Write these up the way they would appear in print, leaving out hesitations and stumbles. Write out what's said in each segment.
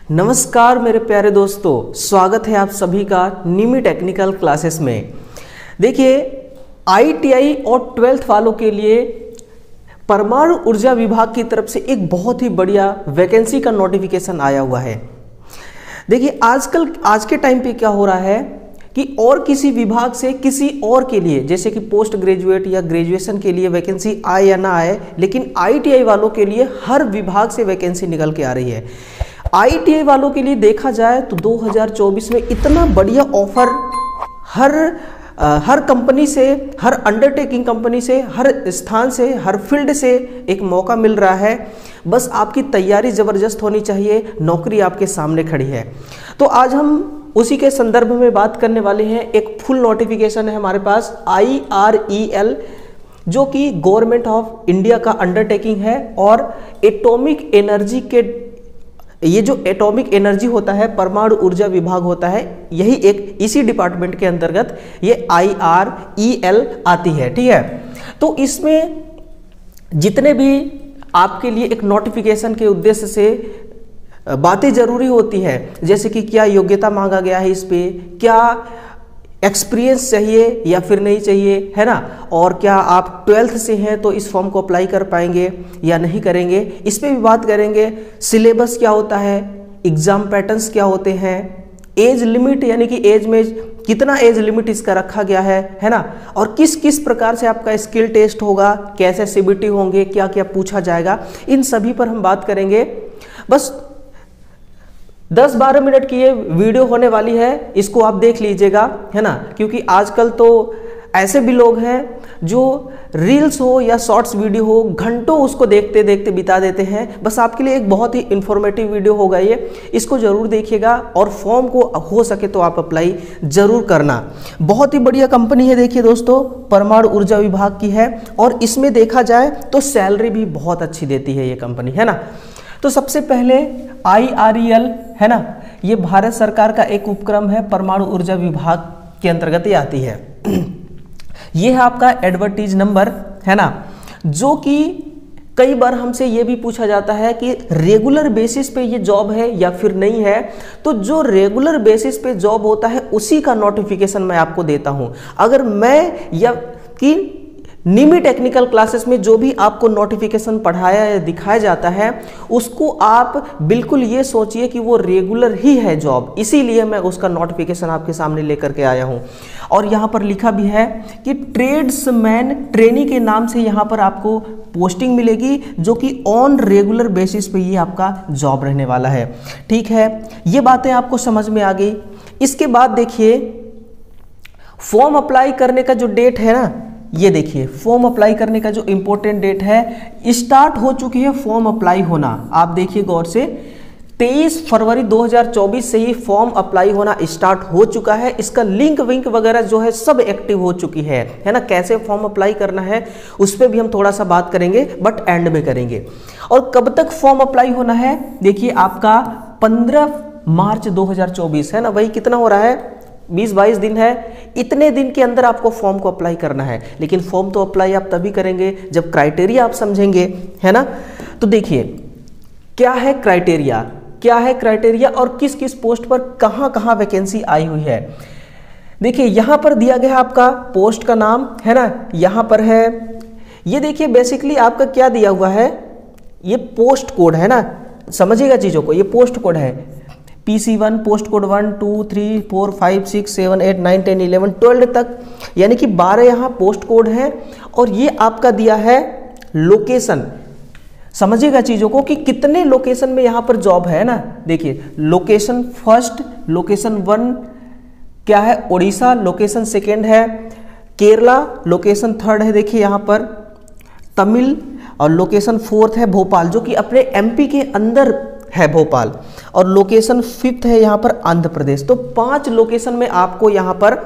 नमस्कार मेरे प्यारे दोस्तों, स्वागत है आप सभी का निमी टेक्निकल क्लासेस में। देखिए, आईटीआई और 12th वालों के लिए परमाणु ऊर्जा विभाग की तरफ से एक बहुत ही बढ़िया वैकेंसी का नोटिफिकेशन आया हुआ है। देखिए, आज के टाइम पे क्या हो रहा है कि और किसी विभाग से किसी और के लिए, जैसे कि पोस्ट ग्रेजुएट या ग्रेजुएशन के लिए वैकेंसी आए या ना आए, लेकिन आईटीआई वालों के लिए हर विभाग से वैकेंसी निकल के आ रही है। आईटीआई वालों के लिए देखा जाए तो 2024 में इतना बढ़िया ऑफर हर कंपनी से, हर अंडरटेकिंग कंपनी से, हर स्थान से, हर फील्ड से एक मौका मिल रहा है। बस आपकी तैयारी ज़बरदस्त होनी चाहिए, नौकरी आपके सामने खड़ी है। तो आज हम उसी के संदर्भ में बात करने वाले हैं। एक फुल नोटिफिकेशन है हमारे पास IREL, जो कि गवर्नमेंट ऑफ इंडिया का अंडरटेकिंग है और एटॉमिक एनर्जी के, ये जो एटॉमिक एनर्जी होता है, परमाणु ऊर्जा विभाग होता है, यही एक इसी डिपार्टमेंट के अंतर्गत ये IREL आती है। ठीक है, तो इसमें जितने भी आपके लिए एक नोटिफिकेशन के उद्देश्य से बातें जरूरी होती है, जैसे कि क्या योग्यता मांगा गया है, इस पे क्या एक्सपीरियंस चाहिए या फिर नहीं चाहिए, है ना, और क्या आप 12th से हैं तो इस फॉर्म को अप्लाई कर पाएंगे या नहीं करेंगे, इस पे भी बात करेंगे। सिलेबस क्या होता है, एग्जाम पैटर्न्स क्या होते हैं, एज लिमिट यानी कि एज में कितना एज लिमिट इसका रखा गया है ना, और किस किस प्रकार से आपका स्किल टेस्ट होगा, कैसे सीबीटी होंगे, क्या क्या पूछा जाएगा, इन सभी पर हम बात करेंगे। बस 10-12 मिनट की ये वीडियो होने वाली है, इसको आप देख लीजिएगा, है ना, क्योंकि आजकल तो ऐसे भी लोग हैं जो रील्स हो या शॉर्ट्स वीडियो हो, घंटों उसको देखते देखते बिता देते हैं। बस आपके लिए एक बहुत ही इंफॉर्मेटिव वीडियो होगा ये, इसको जरूर देखिएगा और फॉर्म को हो सके तो आप अप्लाई जरूर करना। बहुत ही बढ़िया कंपनी है, देखिए दोस्तों, परमाणु ऊर्जा विभाग की है और इसमें देखा जाए तो सैलरी भी बहुत अच्छी देती है ये कंपनी, है ना। तो सबसे पहले IREL, है ना, ये भारत सरकार का एक उपक्रम है, परमाणु ऊर्जा विभाग के अंतर्गत ये आती है। ये है आपका एडवर्टीज नंबर, है ना, जो कि कई बार हमसे ये भी पूछा जाता है कि रेगुलर बेसिस पे ये जॉब है या फिर नहीं है। तो जो रेगुलर बेसिस पे जॉब होता है उसी का नोटिफिकेशन मैं आपको देता हूं। अगर मैं या कि निमी टेक्निकल क्लासेस में जो भी आपको नोटिफिकेशन पढ़ाया या दिखाया जाता है, उसको आप बिल्कुल ये सोचिए कि वो रेगुलर ही है जॉब, इसीलिए मैं उसका नोटिफिकेशन आपके सामने लेकर के आया हूँ। और यहाँ पर लिखा भी है कि ट्रेड्समैन ट्रेनी के नाम से यहाँ पर आपको पोस्टिंग मिलेगी, जो कि ऑन रेगुलर बेसिस पे ये आपका जॉब रहने वाला है। ठीक है, ये बातें आपको समझ में आ गई। इसके बाद देखिए, फॉर्म अप्लाई करने का जो डेट है ना, ये देखिए, फॉर्म अप्लाई करने का जो इंपॉर्टेंट डेट है, स्टार्ट हो चुकी है फॉर्म अप्लाई होना। आप देखिए गौर से, 23 फरवरी 2024 से ही फॉर्म अप्लाई होना स्टार्ट हो चुका है। इसका लिंक विंक वगैरह जो है सब एक्टिव हो चुकी है ना। कैसे फॉर्म अप्लाई करना है उस पर भी हम थोड़ा सा बात करेंगे, बट एंड में करेंगे। और कब तक फॉर्म अप्लाई होना है, देखिए आपका 15 मार्च 2024, है ना, वही कितना हो रहा है, 20-22 दिन है। इतने दिन के अंदर आपको फॉर्म को अप्लाई करना है, लेकिन फॉर्म तो अप्लाई आप तभी करेंगे जब क्राइटेरिया आप समझेंगे, है ना। तो देखिए, क्या है क्राइटेरिया और किस किस पोस्ट पर कहां कहां वैकेंसी आई हुई है। देखिए, यहां पर दिया गया आपका पोस्ट का नाम, है ना, यहां पर है। ये देखिए, बेसिकली आपका क्या दिया हुआ है, ये पोस्ट कोड है ना, समझिएगा चीजों को, ये पोस्ट कोड है। PC1 पोस्ट कोड 1 2 3 4 5 6 7 8 9 10 11 12 तक, यानी कि 12 यहाँ पोस्ट कोड है। और ये आपका दिया है लोकेशन, समझिएगा चीज़ों को कि कितने लोकेशन में यहाँ पर जॉब है ना। देखिए, लोकेशन फर्स्ट, लोकेशन 1 क्या है, उड़ीसा, लोकेशन सेकेंड है केरला, लोकेशन थर्ड है देखिए यहाँ पर तमिल, और लोकेशन फोर्थ है भोपाल, जो कि अपने MP के अंदर है भोपाल, और लोकेशन 5th है यहाँ पर आंध्र प्रदेश। तो 5 लोकेशन में आपको यहाँ पर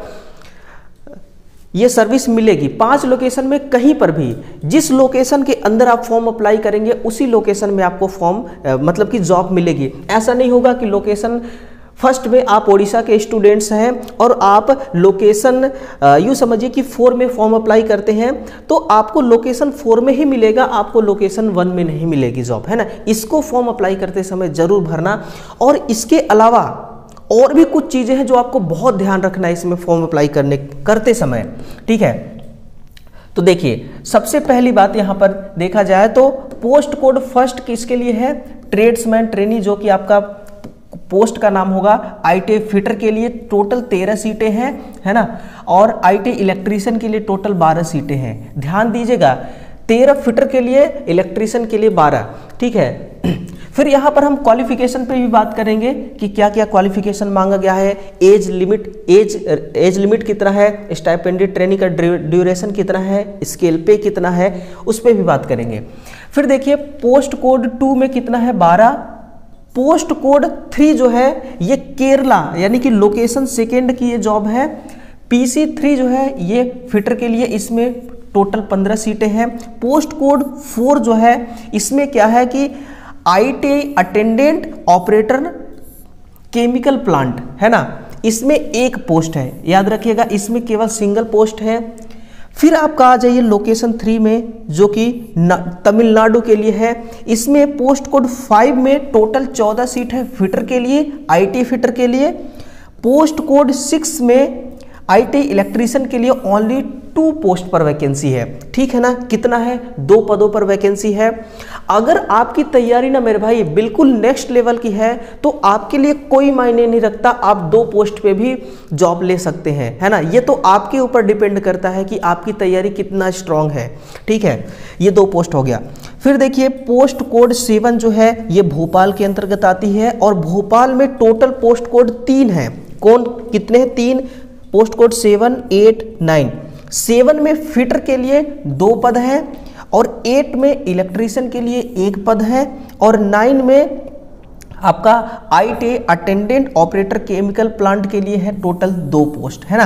ये सर्विस मिलेगी। 5 लोकेशन में कहीं पर भी, जिस लोकेशन के अंदर आप फॉर्म अप्लाई करेंगे उसी लोकेशन में आपको फॉर्म मतलब कि जॉब मिलेगी। ऐसा नहीं होगा कि लोकेशन फर्स्ट में आप ओडिशा के स्टूडेंट्स हैं और आप लोकेशन यूँ समझिए कि 4 में फॉर्म अप्लाई करते हैं तो आपको लोकेशन 4 में ही मिलेगा, आपको लोकेशन 1 में नहीं मिलेगी जॉब, है ना। इसको फॉर्म अप्लाई करते समय जरूर भरना। और इसके अलावा और भी कुछ चीज़ें हैं जो आपको बहुत ध्यान रखना है इसमें फॉर्म अप्लाई करते समय, ठीक है। तो देखिए, सबसे पहली बात यहाँ पर देखा जाए तो पोस्ट कोड फर्स्ट किसके लिए है, ट्रेड्समैन ट्रेनी, जो कि आपका पोस्ट का नाम होगा। आईटीआई फिटर के लिए टोटल 13 सीटें हैं, है ना। और आईटीआई इलेक्ट्रीशियन के लिए टोटल 12 सीटें हैं। ध्यान दीजिएगा, 13 फिटर के लिए, इलेक्ट्रीशियन के लिए 12, ठीक है। फिर यहाँ पर हम क्वालिफिकेशन पे भी बात करेंगे कि क्या क्या क्वालिफिकेशन मांगा गया है, एज लिमिट कितना है, स्टाइपेंडी ट्रेनिंग का ड्यूरेशन कितना है, स्केल पे कितना है, उस पर भी बात करेंगे। फिर देखिए पोस्ट कोड 2 में कितना है, 12। पोस्ट कोड 3 जो है ये केरला यानी कि लोकेशन सेकेंड की ये जॉब है। PC3 जो है ये फिटर के लिए, इसमें टोटल 15 सीटें हैं। पोस्ट कोड 4 जो है इसमें क्या है कि ITI attendant operator chemical plant, है ना, इसमें एक पोस्ट है, याद रखिएगा, इसमें केवल सिंगल पोस्ट है। फिर आपका आ जाइए लोकेशन 3 में जो कि तमिलनाडु के लिए है। इसमें पोस्ट कोड 5 में टोटल 14 सीट है फिटर के लिए, आईटी फिटर के लिए। पोस्ट कोड 6 में आईटी इलेक्ट्रीशियन के लिए ओनली 2 पोस्ट पर वैकेंसी है, ठीक है ना। कितना है, 2 पदों पर वैकेंसी है। अगर आपकी तैयारी ना मेरे भाई बिल्कुल नेक्स्ट लेवल की है तो आपके लिए कोई मायने नहीं रखता, आप 2 पोस्ट पे भी जॉब ले सकते हैं, है ना। ये तो आपके ऊपर डिपेंड करता है कि आपकी तैयारी कितना स्ट्रांग है, ठीक है। ये 2 पोस्ट हो गया। फिर देखिए पोस्ट कोड 7 जो है ये भोपाल के अंतर्गत आती है और भोपाल में टोटल पोस्ट कोड 3 है। कौन कितने हैं, 3। Post code 7, 8, 9। 7 में फिटर के लिए 2 पद हैं और 8 में इलेक्ट्रीशियन के लिए 1 पद है और 9 में आपका ITI attendant operator chemical plant के लिए है टोटल 2 पोस्ट, है ना।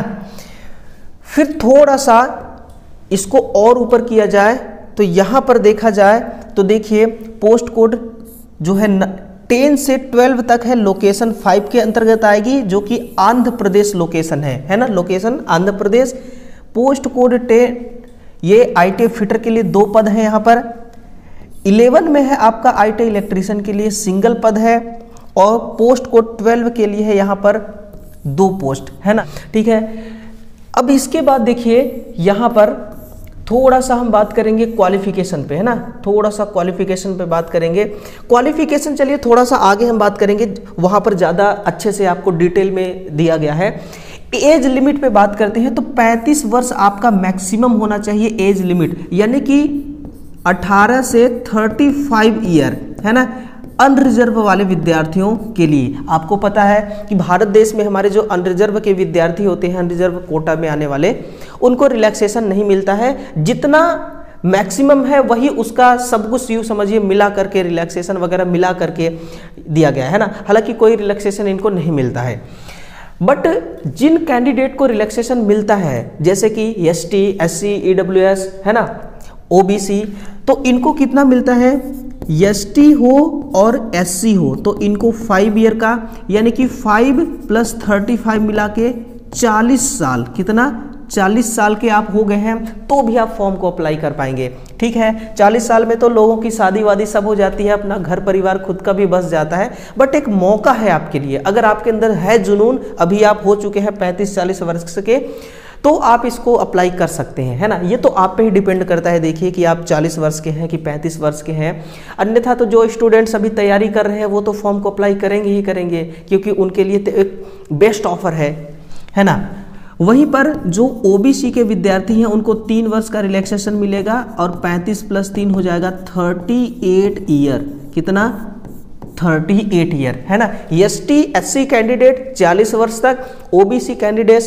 फिर थोड़ा सा इसको और ऊपर किया जाए तो यहां पर देखा जाए तो देखिए पोस्ट कोड जो है 10 से 12 तक है, लोकेशन 5 के अंतर्गत आएगी जो कि आंध्र प्रदेश लोकेशन है ना, location Andhra Pradesh. Post code 10 ये आईटी फिटर के लिए 2 पद हैं यहाँ पर। 11 में है आपका आईटी इलेक्ट्रीशियन के लिए सिंगल पद है और पोस्ट कोड 12 के लिए है यहाँ पर 2 पोस्ट, है ना, ठीक है। अब इसके बाद देखिए यहाँ पर थोड़ा सा हम बात करेंगे क्वालिफिकेशन पे, है ना, थोड़ा सा क्वालिफिकेशन पे बात करेंगे। क्वालिफिकेशन चलिए थोड़ा सा आगे हम बात करेंगे, वहाँ पर ज़्यादा अच्छे से आपको डिटेल में दिया गया है। एज लिमिट पे बात करते हैं तो 35 वर्ष आपका मैक्सिमम होना चाहिए एज लिमिट, यानी कि 18 से 35 ईयर, है ना, अनरिजर्व वाले विद्यार्थियों के लिए। आपको पता है कि भारत देश में हमारे जो अनरिजर्व के विद्यार्थी होते हैं, अनरिजर्व कोटा में आने वाले, उनको रिलैक्सेशन नहीं मिलता है। जितना मैक्सिमम है वही उसका सब कुछ यूँ समझिए मिला करके, रिलैक्सेशन वगैरह मिला करके दिया गया है ना। हालांकि कोई रिलैक्सेशन इनको नहीं मिलता है, बट जिन कैंडिडेट को रिलैक्सेशन मिलता है जैसे कि एसटी, एससी, ईडब्ल्यूएस, है ना, ओबीसी, तो इनको कितना मिलता है, एसटी हो और एससी हो तो इनको 5 ईयर का, यानी कि 5 + 35 मिला के 40 साल, कितना, 40 साल के आप हो गए हैं तो भी आप फॉर्म को अप्लाई कर पाएंगे, ठीक है। 40 साल में तो लोगों की शादी वादी सब हो जाती है, अपना घर परिवार खुद का भी बस जाता है, बट एक मौका है आपके लिए। अगर आपके अंदर है जुनून, अभी आप हो चुके हैं 35-40 वर्ष के, तो आप इसको अप्लाई कर सकते हैं, है ना। ये तो आप पे ही डिपेंड करता है, देखिए कि आप 40 वर्ष के हैं कि 35 वर्ष के हैं। अन्यथा तो जो स्टूडेंट्स अभी तैयारी कर रहे हैं वो तो फॉर्म को अप्लाई करेंगे ही करेंगे, क्योंकि उनके लिए तो एक बेस्ट ऑफर है ना। वहीं पर जो ओबीसी के विद्यार्थी हैं उनको 3 वर्ष का रिलैक्सेशन मिलेगा और 35 + 3 हो जाएगा 38 ईयर, कितना, 38 ईयर, है ना। एसटी, एससी कैंडिडेट 40 वर्ष तक, ओबीसी कैंडिडेट्स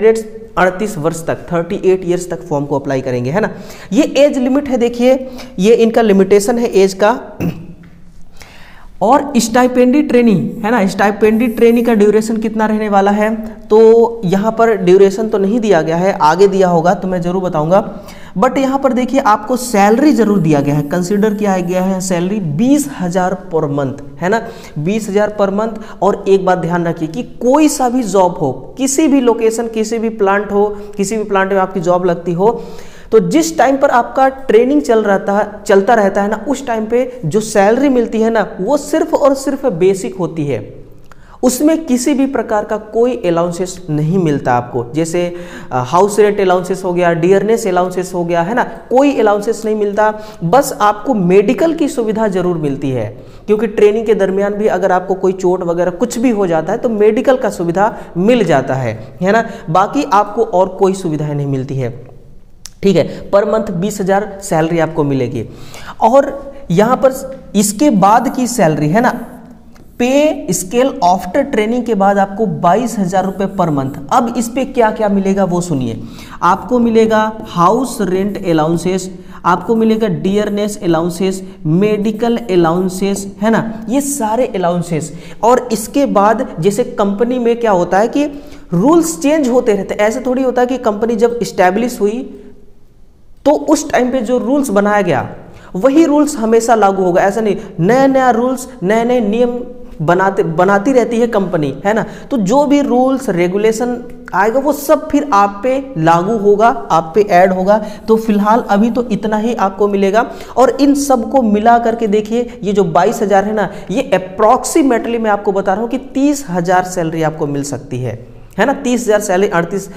38 वर्ष तक, 38 ईयर्स तक फॉर्म को अप्लाई करेंगे, है ना। ये एज लिमिट है, देखिए ये इनका लिमिटेशन है एज का। और स्टाइपेंडी ट्रेनिंग है ना, स्टाइपेंडी ट्रेनिंग का ड्यूरेशन कितना रहने वाला है, तो यहाँ पर ड्यूरेशन तो नहीं दिया गया है, आगे दिया होगा तो मैं जरूर बताऊंगा। बट यहाँ पर देखिए आपको सैलरी जरूर दिया गया है, कंसीडर किया गया है सैलरी 20,000 पर मंथ, है ना, 20,000 पर मंथ। और एक बात ध्यान रखिए कि कोई सा भी जॉब हो, किसी भी लोकेशन, किसी भी प्लांट हो, किसी भी प्लांट में आपकी जॉब लगती हो, तो जिस टाइम पर आपका ट्रेनिंग चलता रहता है ना, उस टाइम पे जो सैलरी मिलती है ना, वो सिर्फ और सिर्फ बेसिक होती है, उसमें किसी भी प्रकार का कोई अलाउंसेस नहीं मिलता आपको। जैसे हाउस रेंट अलाउंसेस हो गया, डियरनेस अलाउंसेस हो गया, है ना, कोई अलाउंसेस नहीं मिलता। बस आपको मेडिकल की सुविधा जरूर मिलती है, क्योंकि ट्रेनिंग के दरमियान भी अगर आपको कोई चोट वगैरह कुछ भी हो जाता है तो मेडिकल का सुविधा मिल जाता है ना। बाकी आपको और कोई सुविधाएं नहीं मिलती है, ठीक है। पर मंथ 20,000 सैलरी आपको मिलेगी। और यहां पर इसके बाद की सैलरी है ना, पे स्केल आफ्टर ट्रेनिंग के बाद आपको 22,000 रुपये पर मंथ। अब इस पे क्या क्या मिलेगा वो सुनिए। आपको मिलेगा हाउस रेंट अलाउंसेस, आपको मिलेगा डियरनेस अलाउंसेस, मेडिकल अलाउंसेस, है ना, ये सारे अलाउंसेस। और इसके बाद जैसे कंपनी में क्या होता है कि रूल्स चेंज होते रहते हैं, ऐसे थोड़ी होता है कि कंपनी जब इस्टेब्लिश हुई तो उस टाइम पे जो रूल्स बनाया गया वही रूल्स हमेशा लागू होगा, ऐसा नहीं। नया नया रूल्स, नए नए नियम बनाती रहती है कंपनी, है ना। तो जो भी रूल्स रेगुलेशन आएगा वो सब फिर आप पे लागू होगा, आप पे ऐड होगा। तो फिलहाल अभी तो इतना ही आपको मिलेगा। और इन सब को मिला करके देखिए, ये जो 22,000 है ना, ये अप्रॉक्सीमेटली मैं आपको बता रहा हूँ कि 30,000 सैलरी आपको मिल सकती है ना। 30,000 सैलरी,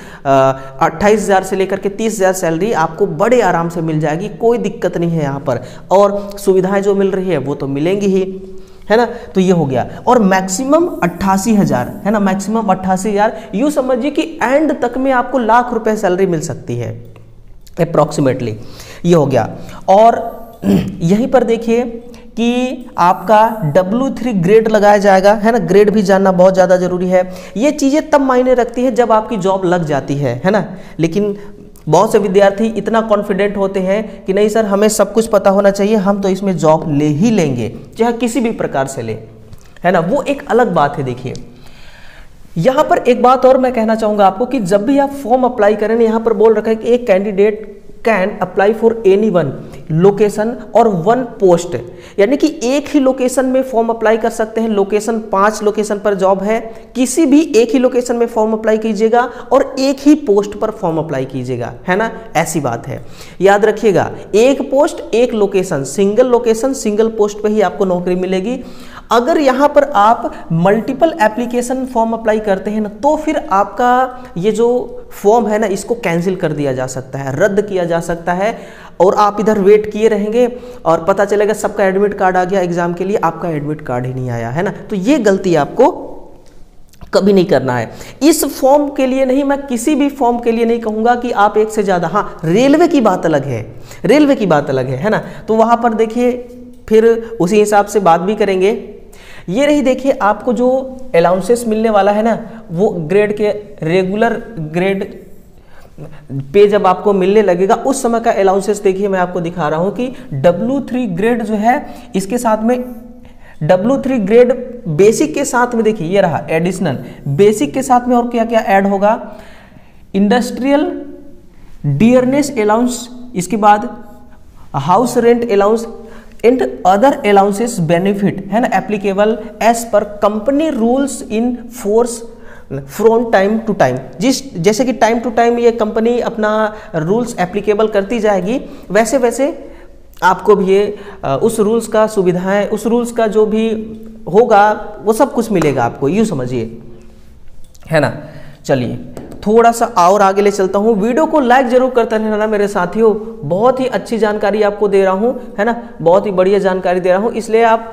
28,000 से लेकर के 30,000 सैलरी आपको बड़े आराम से मिल जाएगी, कोई दिक्कत नहीं है यहाँ पर। और सुविधाएं जो मिल रही है वो तो मिलेंगी ही, है ना। तो ये हो गया। और मैक्सिमम 88,000 है ना, मैक्सिमम 88,000। यूँ समझिए कि एंड तक में आपको लाख रुपए सैलरी मिल सकती है अप्रॉक्सीमेटली, ये हो गया। और यहीं पर देखिए कि आपका W3 ग्रेड लगाया जाएगा, है ना। ग्रेड भी जानना बहुत ज़्यादा जरूरी है। ये चीज़ें तब मायने रखती है जब आपकी जॉब लग जाती है ना। लेकिन बहुत से विद्यार्थी इतना कॉन्फिडेंट होते हैं कि नहीं सर, हमें सब कुछ पता होना चाहिए, हम तो इसमें जॉब ले ही लेंगे, चाहे किसी भी प्रकार से ले, है ना। वो एक अलग बात है। देखिए यहाँ पर एक बात और मैं कहना चाहूँगा आपको कि जब भी आप फॉर्म अप्लाई करें, यहाँ पर बोल रखा है कि एक candidate can apply for any one location और वन पोस्ट, यानी कि एक ही लोकेशन में फॉर्म अप्लाई कर सकते हैं। लोकेशन 5 लोकेशन पर जॉब है, किसी भी एक ही लोकेशन में फॉर्म अप्लाई कीजिएगा और एक ही पोस्ट पर फॉर्म अप्लाई कीजिएगा, है ना। ऐसी बात है, याद रखिएगा, एक पोस्ट एक location, single location single post पे ही आपको नौकरी मिलेगी। अगर यहाँ पर आप मल्टीपल एप्लीकेशन फॉर्म अप्लाई करते हैं ना, तो फिर आपका ये जो फॉर्म है ना, इसको कैंसिल कर दिया जा सकता है, रद्द किया जा सकता है। और आप इधर वेट किए रहेंगे और पता चलेगा सबका एडमिट कार्ड आ गया एग्जाम के लिए, आपका एडमिट कार्ड ही नहीं आया, है ना। तो ये गलती आपको कभी नहीं करना है। इस फॉर्म के लिए नहीं, मैं किसी भी फॉर्म के लिए नहीं कहूंगा कि आप एक से ज्यादा, हाँ रेलवे की बात अलग है, रेलवे की बात अलग है ना। तो वहां पर देखिए फिर उसी हिसाब से बात भी करेंगे। ये रही देखिए आपको जो अलाउंसेस मिलने वाला है ना, वो ग्रेड के रेगुलर ग्रेड पे जब आपको मिलने लगेगा उस समय का अलाउंसेस देखिए मैं आपको दिखा रहा हूं कि W3 ग्रेड जो है, इसके साथ में W3 ग्रेड बेसिक के साथ में देखिए ये रहा एडिशनल, बेसिक के साथ में और क्या क्या ऐड होगा, इंडस्ट्रियल डियरनेस अलाउंस, इसके बाद house rent allowance and other allowances benefit, है ना, applicable as per company rules in force from time to time. जैसे कि टाइम टू टाइम ये कंपनी अपना रूल्स एप्लीकेबल करती जाएगी, वैसे वैसे आपको भी ये उस रूल्स का सुविधाएं, उस रूल्स का जो भी होगा वो सब कुछ मिलेगा आपको, यूँ समझिए, है ना। चलिए थोड़ा सा और आगे ले चलता हूँ। वीडियो को लाइक जरूर करते रहना मेरे साथियों, बहुत ही अच्छी जानकारी आपको दे रहा हूँ, है ना, बहुत ही बढ़िया जानकारी दे रहा हूँ, इसलिए आप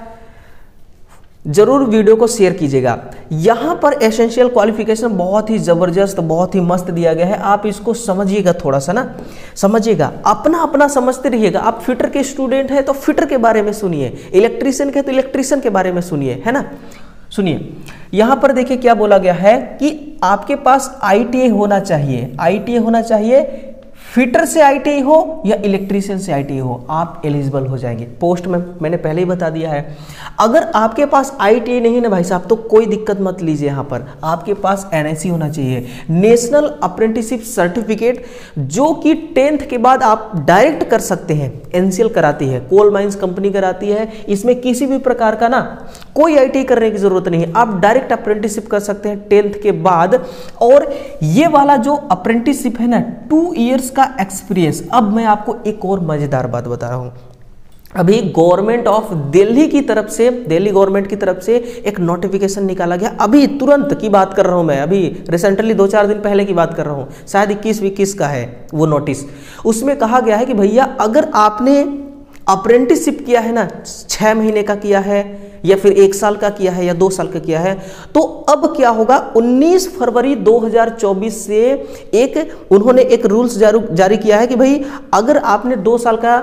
जरूर वीडियो को शेयर कीजिएगा। यहाँ पर एसेंशियल क्वालिफिकेशन बहुत ही जबरदस्त, बहुत ही मस्त दिया गया है, आप इसको समझिएगा, थोड़ा सा ना समझिएगा, अपना अपना समझते रहिएगा। आप फिटर के स्टूडेंट हैं तो फिटर के बारे में सुनिए, इलेक्ट्रीशियन के तो इलेक्ट्रीशियन के बारे में सुनिए, है ना। सुनिए यहाँ पर देखिए क्या बोला गया है कि आपके पास ITA होना चाहिए, ITA होना चाहिए, फिटर से आईटीआई हो या इलेक्ट्रीशियन से आईटीआई हो, आप एलिजिबल हो जाएंगे। पोस्ट में मैंने पहले ही बता दिया है। अगर आपके पास आईटीआई नहीं ना भाई साहब, तो कोई दिक्कत मत लीजिए। यहाँ पर आपके पास एनएससी होना चाहिए, नेशनल अप्रेंटिसशिप सर्टिफिकेट, जो कि 10th के बाद आप डायरेक्ट कर सकते हैं। एनसीएल कराती है, कोल माइंस कंपनी कराती है, इसमें किसी भी प्रकार का ना कोई आईटीआई करने की जरूरत नहीं है, आप डायरेक्ट अप्रेंटिसशिप कर सकते हैं 10th के बाद। और ये वाला जो अप्रेंटिसशिप है ना, 2 इयर्स का एक्सपीरियंस। अब मैं आपको एक और मजेदार बात बता रहा हूं। अभी गवर्नमेंट ऑफ दिल्ली की तरफ से, दिल्ली गवर्नमेंट की तरफ से एक नोटिफिकेशन निकाला गया, अभी तुरंत की बात कर रहा हूं मैं, अभी रिसेंटली 2-4 दिन पहले की बात कर रहा हूं, शायद 21-21 का है वो नोटिस। उसमें कहा गया है कि भैया अगर आपने अप्रेंटिसशिप किया है ना, 6 महीने का किया है या फिर 1 साल का किया है या 2 साल का किया है, तो अब क्या होगा, 19 फरवरी 2024 से उन्होंने एक रूल्स जारी किया है कि भाई अगर आपने 2 साल का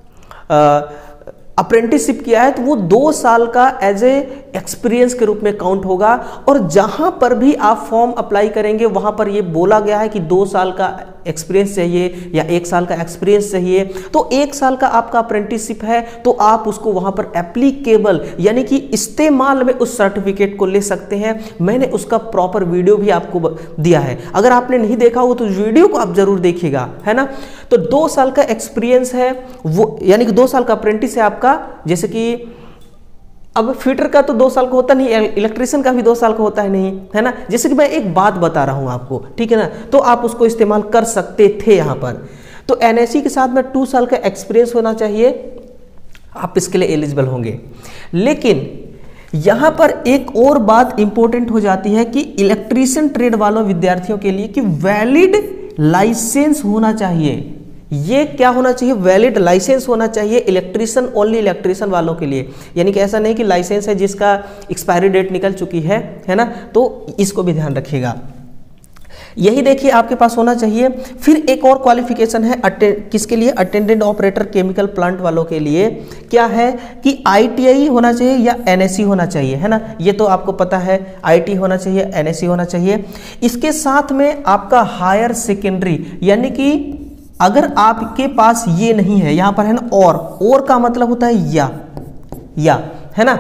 अप्रेंटिसशिप किया है तो वो 2 साल का एज ए एक्सपीरियंस के रूप में काउंट होगा। और जहां पर भी आप फॉर्म अप्लाई करेंगे वहां पर ये बोला गया है कि 2 साल का एक्सपीरियंस चाहिए या 1 साल का एक्सपीरियंस चाहिए। तो 1 साल का आपका अप्रेंटिसशिप है तो आप उसको वहां पर एप्लीकेबल यानी कि इस्तेमाल में उस सर्टिफिकेट को ले सकते हैं। मैंने उसका प्रॉपर वीडियो भी आपको दिया है, अगर आपने नहीं देखा हो तो वीडियो को आप जरूर देखिएगा, है ना। तो 2 साल का एक्सपीरियंस है वो, यानी कि 2 साल का अप्रेंटिस है आपका। जैसे कि अब फिटर का तो 2 साल का होता नहीं, इलेक्ट्रिशियन का भी 2 साल का होता है नहीं, है ना। जैसे कि मैं एक बात बता रहा हूं आपको, ठीक है ना, तो आप उसको इस्तेमाल कर सकते थे यहां पर। तो एनएससी के साथ में 2 साल का एक्सपीरियंस होना चाहिए, आप इसके लिए एलिजिबल होंगे। लेकिन यहां पर एक और बात इंपॉर्टेंट हो जाती है कि इलेक्ट्रीशियन ट्रेड वालों विद्यार्थियों के लिए कि वैलिड लाइसेंस होना चाहिए। ये क्या होना चाहिए, वैलिड लाइसेंस होना चाहिए इलेक्ट्रीशियन, ओनली इलेक्ट्रीशियन वालों के लिए। यानी कि ऐसा नहीं कि लाइसेंस है जिसका एक्सपायरी डेट निकल चुकी है ना, तो इसको भी ध्यान रखिएगा। यही देखिए आपके पास होना चाहिए। फिर एक और क्वालिफिकेशन है किसके लिए, अटेंडेंट ऑपरेटर केमिकल प्लांट वालों के लिए। क्या है कि आईटीआई होना चाहिए या एनएससी होना चाहिए, है ना। ये तो आपको पता है, आईटीआई होना चाहिए, एनएससी होना चाहिए। इसके साथ में आपका हायर सेकेंडरी, यानी कि अगर आपके पास ये नहीं है, यहां पर है ना और का मतलब होता है या, है ना।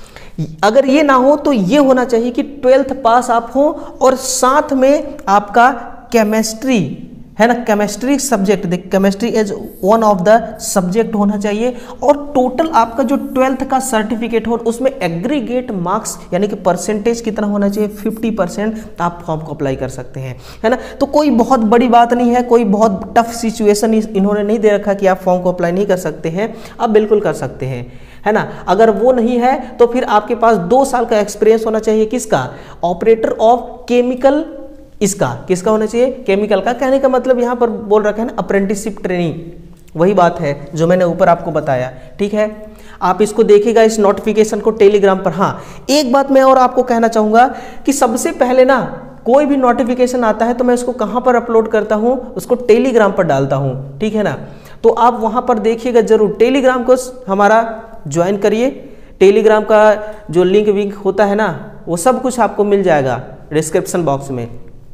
अगर ये ना हो तो ये होना चाहिए कि 12th पास आप हो और साथ में आपका केमिस्ट्री, है ना, chemistry subject, chemistry as one of the subject होना चाहिए। और टोटल आपका जो 12th का सर्टिफिकेट हो उसमें एग्रीगेट मार्क्स यानी कि परसेंटेज कितना होना चाहिए, 50%, आप फॉर्म को अप्लाई कर सकते हैं, है ना। तो कोई बहुत बड़ी बात नहीं है, कोई बहुत टफ सिचुएशन इन्होंने नहीं दे रखा कि आप फॉर्म को अप्लाई नहीं कर सकते हैं, आप बिल्कुल कर सकते हैं, है ना। अगर वो नहीं है तो फिर आपके पास 2 साल का एक्सपीरियंस होना चाहिए, किसका, ऑपरेटर ऑफ केमिकल, इसका किसका होना चाहिए, केमिकल का। कहने का मतलब यहां पर बोल रखा है ना अप्रेंटिसशिप ट्रेनिंग, वही बात है जो मैंने ऊपर आपको बताया, ठीक है। आप इसको देखिएगा इस नोटिफिकेशन को टेलीग्राम पर। हाँ, एक बात मैं और आपको कहना चाहूंगा कि सबसे पहले ना कोई भी नोटिफिकेशन आता है तो मैं इसको कहां पर अपलोड करता हूं, उसको टेलीग्राम पर डालता हूं, ठीक है ना। तो आप वहां पर देखिएगा जरूर, टेलीग्राम को हमारा ज्वाइन करिए। टेलीग्राम का जो लिंक होता है ना, वो सब कुछ आपको मिल जाएगा डिस्क्रिप्शन बॉक्स में,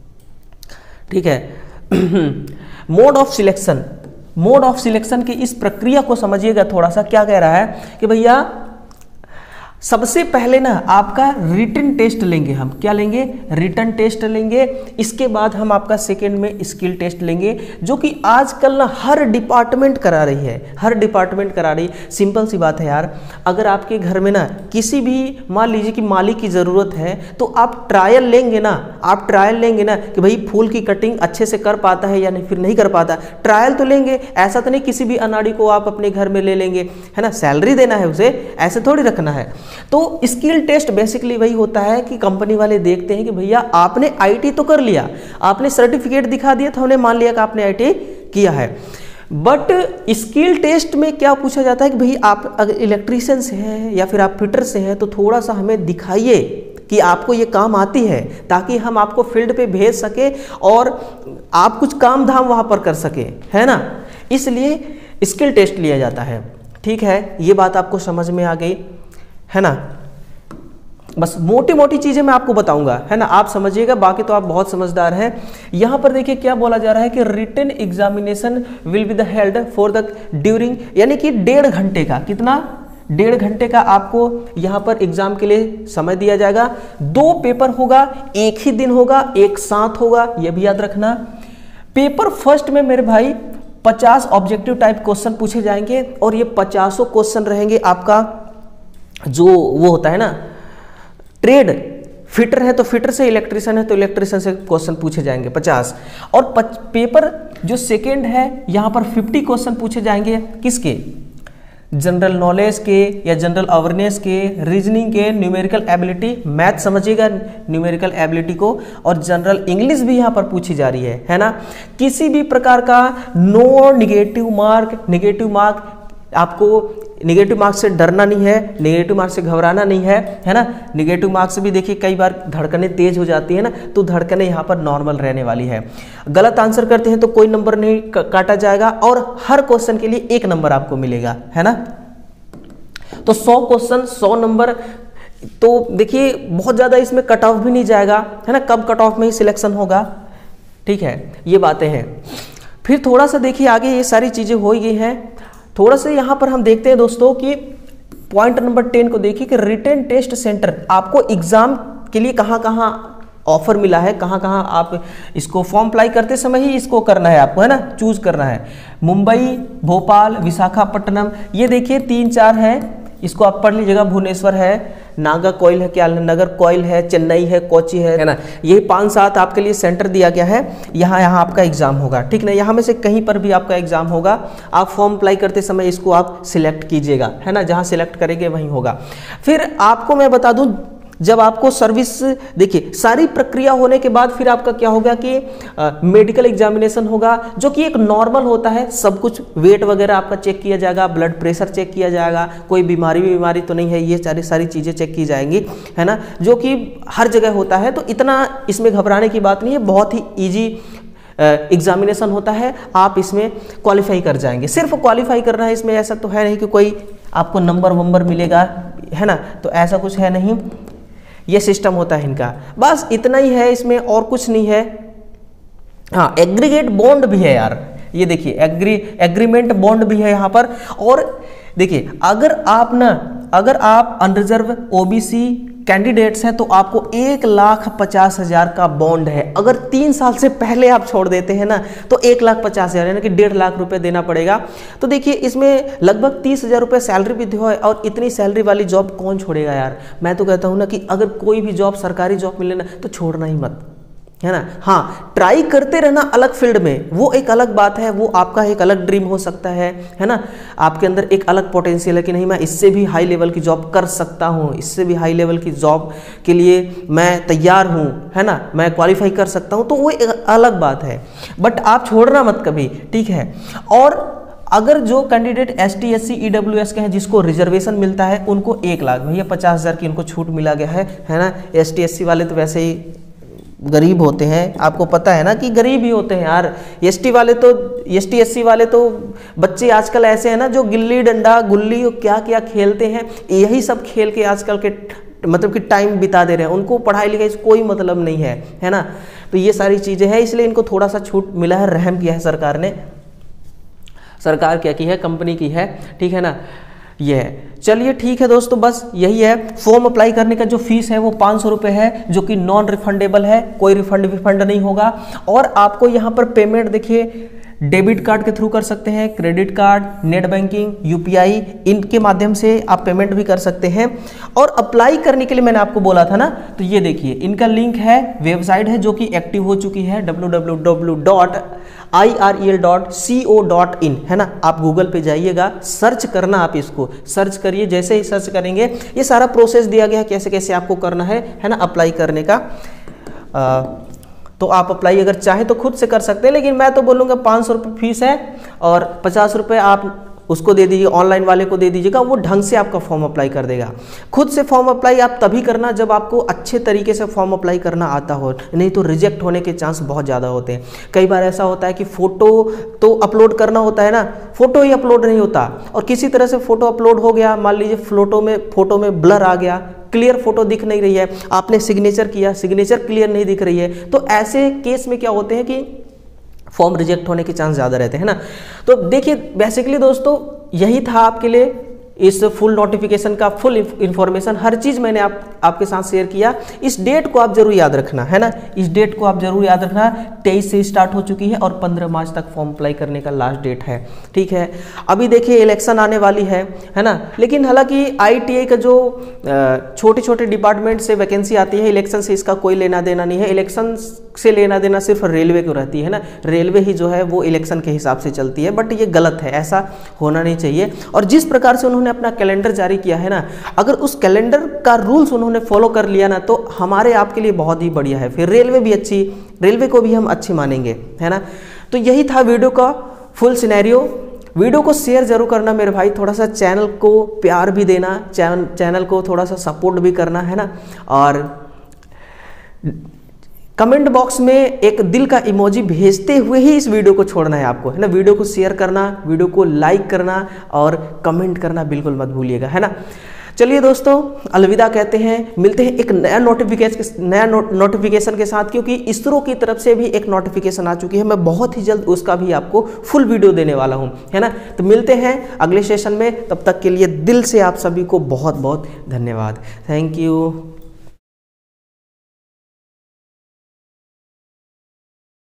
ठीक है। Mode of selection, mode of selection की इस प्रक्रिया को समझिएगा थोड़ा सा। क्या कह रहा है कि भैया सबसे पहले ना आपका रिटन टेस्ट लेंगे हम, क्या लेंगे, रिटन टेस्ट लेंगे। इसके बाद हम आपका सेकंड में स्किल टेस्ट लेंगे, जो कि आजकल ना हर डिपार्टमेंट करा रही है, हर डिपार्टमेंट करा रही। सिंपल सी बात है यार, अगर आपके घर में ना किसी भी मान लीजिए कि माली की ज़रूरत है तो आप ट्रायल लेंगे ना, आप ट्रायल लेंगे ना कि भाई फूल की कटिंग अच्छे से कर पाता है या नहीं, फिर नहीं कर पाता, ट्रायल तो लेंगे। ऐसा तो नहीं किसी भी अनाड़ी को आप अपने घर में ले लेंगे, है ना, सैलरी देना है उसे, ऐसे थोड़ी रखना है। तो स्किल टेस्ट बेसिकली वही होता है कि कंपनी वाले देखते हैं कि भैया आपने आईटी तो कर लिया, आपने सर्टिफिकेट दिखा दिया था, उन्हें मान लिया कि आपने आईटी किया है, बट स्किल टेस्ट में क्या पूछा जाता है कि भाई आप अगर इलेक्ट्रीशियन से हैं या फिर आप फिटर से हैं तो थोड़ा सा हमें दिखाइए कि आपको ये काम आती है, ताकि हम आपको फील्ड पे भेज सके और आप कुछ काम धाम वहां पर कर सके, है ना। इसलिए स्किल टेस्ट लिया जाता है, ठीक है। ये बात आपको समझ में आ गई, है ना। बस मोटी मोटी चीजें मैं आपको बताऊंगा, है ना, आप समझिएगा, बाकी तो आप बहुत समझदार हैं। यहां पर देखिए क्या बोला जा रहा है कि written examination will be the held for the during, यानी कि 1.5 घंटे का, कितना, 1.5 घंटे का आपको यहां पर एग्जाम के लिए समय दिया जाएगा। 2 पेपर होगा, एक ही दिन होगा, एक साथ होगा, यह भी याद रखना। पेपर फर्स्ट में मेरे भाई 50 ऑब्जेक्टिव टाइप क्वेश्चन पूछे जाएंगे और ये 50 क्वेश्चन रहेंगे आपका जो वो होता है ना ट्रेड, फिटर है तो फिटर से, इलेक्ट्रिशियन है तो इलेक्ट्रिशियन से क्वेश्चन पूछे जाएंगे 50। और पेपर जो सेकेंड है यहां पर 50 क्वेश्चन पूछे जाएंगे, किसके, जनरल नॉलेज के या जनरल अवेयरनेस के, रीजनिंग के, न्यूमेरिकल एबिलिटी, मैथ समझिएगा न्यूमेरिकल एबिलिटी को, और जनरल इंग्लिश भी यहां पर पूछी जा रही है ना। किसी भी प्रकार का नो नेगेटिव मार्क, आपको नेगेटिव मार्क्स से डरना नहीं है, नेगेटिव मार्क्स से घबराना नहीं है ना। नेगेटिव मार्क्स से भी देखिए कई बार धड़कनें तेज हो जाती है ना, तो धड़कनें यहाँ पर नॉर्मल रहने वाली है। गलत आंसर करते हैं तो कोई नंबर नहीं काटा जाएगा और हर क्वेश्चन के लिए 1 नंबर आपको मिलेगा, है ना। तो 100 क्वेश्चन 100 नंबर, तो देखिए बहुत ज्यादा इसमें कट ऑफ भी नहीं जाएगा, है ना, कब कट ऑफ में ही सिलेक्शन होगा, ठीक है, ये बातें हैं। फिर थोड़ा सा देखिए आगे, ये सारी चीजें हो ही गई हैं। थोड़ा सा यहाँ पर हम देखते हैं दोस्तों कि पॉइंट नंबर 10 को देखिए कि रिटन टेस्ट सेंटर आपको एग्जाम के लिए कहाँ कहाँ ऑफर मिला है, कहाँ कहाँ आप इसको फॉर्म अप्लाई करते समय ही इसको करना है आपको, है ना, चूज करना है। मुंबई, भोपाल, विशाखापट्टनम, ये देखिए 3-4 है, इसको आप पढ़ लीजिएगा। भुवनेश्वर है, नागरकोइल है, क्या नगर कोइल है, चेन्नई है, कोची है ना। ये 5-7 आपके लिए सेंटर दिया गया है, यहाँ आपका एग्जाम होगा, ठीक ना। यहाँ में से कहीं पर भी आपका एग्जाम होगा, आप फॉर्म अप्लाई करते समय इसको आप सिलेक्ट कीजिएगा, है ना, जहाँ सिलेक्ट करेंगे वहीं होगा। फिर आपको मैं बता दूँ, जब आपको सर्विस, देखिए सारी प्रक्रिया होने के बाद फिर आपका क्या होगा कि मेडिकल एग्जामिनेशन होगा, जो कि एक नॉर्मल होता है, सब कुछ वेट वगैरह आपका चेक किया जाएगा, ब्लड प्रेशर चेक किया जाएगा, कोई बीमारी तो नहीं है, ये सारी चीज़ें चेक की जाएंगी, है ना, जो कि हर जगह होता है। तो इतना इसमें घबराने की बात नहीं है, बहुत ही ईजी एग्जामिनेशन होता है, आप इसमें क्वालिफाई कर जाएंगे। सिर्फ क्वालिफाई करना है, इसमें ऐसा तो है नहीं कि कोई आपको नंबर मिलेगा, है ना, तो ऐसा कुछ है नहीं, ये सिस्टम होता है इनका, बस इतना ही है, इसमें और कुछ नहीं है। हाँ, एग्रीगेट बॉन्ड भी है यार, ये देखिए एग्रीमेंट बॉन्ड भी है यहाँ पर। और देखिए अगर आप अनरिजर्व ओबीसी कैंडिडेट्स हैं तो आपको 1,50,000 का बॉन्ड है। अगर 3 साल से पहले आप छोड़ देते हैं ना तो 1,50,000 यानी कि 1.5 लाख रुपए देना पड़ेगा। तो देखिए इसमें लगभग 30,000 रुपये सैलरी भी है, और इतनी सैलरी वाली जॉब कौन छोड़ेगा यार। मैं तो कहता हूँ ना कि अगर कोई भी जॉब, सरकारी जॉब मिले ना तो छोड़ना ही मत, है ना। हाँ, ट्राई करते रहना अलग फील्ड में, वो एक अलग बात है, वो आपका एक अलग ड्रीम हो सकता है ना। आपके अंदर एक अलग पोटेंशियल है कि नहीं, मैं इससे भी हाई लेवल की जॉब कर सकता हूँ, इससे भी हाई लेवल की जॉब के लिए मैं तैयार हूँ, है ना, मैं क्वालिफाई कर सकता हूँ, तो वो एक अलग बात है। बट आप छोड़ना मत कभी, ठीक है। और अगर जो कैंडिडेट ST SC EWS के हैं जिसको रिजर्वेशन मिलता है उनको 1 लाख, भैया 50,000 की उनको छूट मिला गया है ना। ST SC वाले तो वैसे ही गरीब होते हैं, आपको पता है ना कि गरीब ही होते हैं यार। ST SC वाले तो बच्चे आजकल ऐसे हैं ना जो गिल्ली डंडा गुल्ली क्या क्या खेलते हैं, यही सब खेल के आजकल के मतलब कि टाइम बिता दे रहे हैं, उनको पढ़ाई लिखाई से कोई मतलब नहीं है ना। तो ये सारी चीज़ें हैं, इसलिए इनको थोड़ा सा छूट मिला है, रहम किया है सरकार ने। सरकार क्या की है, कंपनी की है, ठीक है ना। ये है, चलिए ठीक है दोस्तों, बस यही है। फॉर्म अप्लाई करने का जो फीस है वो 500 रुपये है, जो कि नॉन रिफंडेबल है, कोई रिफंड नहीं होगा। और आपको यहाँ पर पेमेंट देखिए डेबिट कार्ड के थ्रू कर सकते हैं, credit card, net banking, UPI, इनके माध्यम से आप पेमेंट भी कर सकते हैं। और अप्लाई करने के लिए मैंने आपको बोला था ना, तो ये देखिए इनका लिंक है, वेबसाइट है जो कि एक्टिव हो चुकी है, www.irel.co.in, है ना। आप गूगल पे जाइएगा, सर्च करना, आप इसको सर्च करिए, जैसे ही सर्च करेंगे ये सारा प्रोसेस दिया गया है कैसे कैसे आपको करना है ना, अप्लाई करने का। तो आप अप्लाई अगर चाहे तो खुद से कर सकते हैं, लेकिन मैं तो बोलूँगा 500 रुपये फीस है और 50 रुपये आप उसको दे दीजिए, ऑनलाइन वाले को दे दीजिएगा, वो ढंग से आपका फॉर्म अप्लाई कर देगा। खुद से फॉर्म अप्लाई आप तभी करना जब आपको अच्छे तरीके से फॉर्म अप्लाई करना आता हो, नहीं तो रिजेक्ट होने के चांस बहुत ज़्यादा होते हैं। कई बार ऐसा होता है कि फ़ोटो तो अपलोड करना होता है ना, फ़ोटो ही अपलोड नहीं होता, और किसी तरह से फ़ोटो अपलोड हो गया, मान लीजिए फ़ोटो में ब्लर आ गया, क्लियर फोटो दिख नहीं रही है, आपने सिग्नेचर किया, सिग्नेचर क्लियर नहीं दिख रही है, तो ऐसे केस में क्या होते हैं कि फॉर्म रिजेक्ट होने के चांस ज़्यादा रहते हैं ना। तो देखिए बेसिकली दोस्तों यही था आपके लिए इस फुल नोटिफिकेशन का फुल इंफॉर्मेशन, हर चीज़ मैंने आपके साथ शेयर किया। इस डेट को आप जरूर याद रखना है ना, इस डेट को आप जरूर याद रखना। 23 से स्टार्ट हो चुकी है और 15 मार्च तक फॉर्म अप्लाई करने का लास्ट डेट है, ठीक है। अभी देखिए इलेक्शन आने वाली है ना, लेकिन हालांकि ITI का जो छोटे छोटे डिपार्टमेंट से वैकेंसी आती है, इलेक्शन से इसका कोई लेना देना नहीं है। इलेक्शन से लेना देना सिर्फ रेलवे को रहती है ना, रेलवे ही जो है वो इलेक्शन के हिसाब से चलती है, बट ये गलत है, ऐसा होना नहीं चाहिए। और जिस प्रकार से उन्होंने अपना कैलेंडर जारी किया है ना, अगर उस कैलेंडर का रूल्स उन्होंने फॉलो कर लिया ना तो हमारे आपके लिए बहुत ही बढ़िया है, फिर रेलवे को भी हम अच्छी मानेंगे, है ना। तो यही था वीडियो का फुल सिनेरियो। वीडियो को शेयर जरूर करना मेरे भाई, थोड़ा सा चैनल को प्यार भी देना, चैनल को थोड़ा सा सपोर्ट भी करना, है ना। और कमेंट बॉक्स में एक दिल का इमोजी भेजते हुए ही इस वीडियो को छोड़ना है आपको, है ना। वीडियो को शेयर करना, वीडियो को लाइक करना और कमेंट करना बिल्कुल मत भूलिएगा, है ना। चलिए दोस्तों अलविदा कहते हैं, मिलते हैं एक नया नोटिफिकेशन के साथ, क्योंकि इसरो की तरफ से भी एक नोटिफिकेशन आ चुकी है, मैं बहुत ही जल्द उसका भी आपको फुल वीडियो देने वाला हूं, है ना। तो मिलते हैं अगले सेशन में, तब तक के लिए दिल से आप सभी को बहुत बहुत धन्यवाद। Thank you.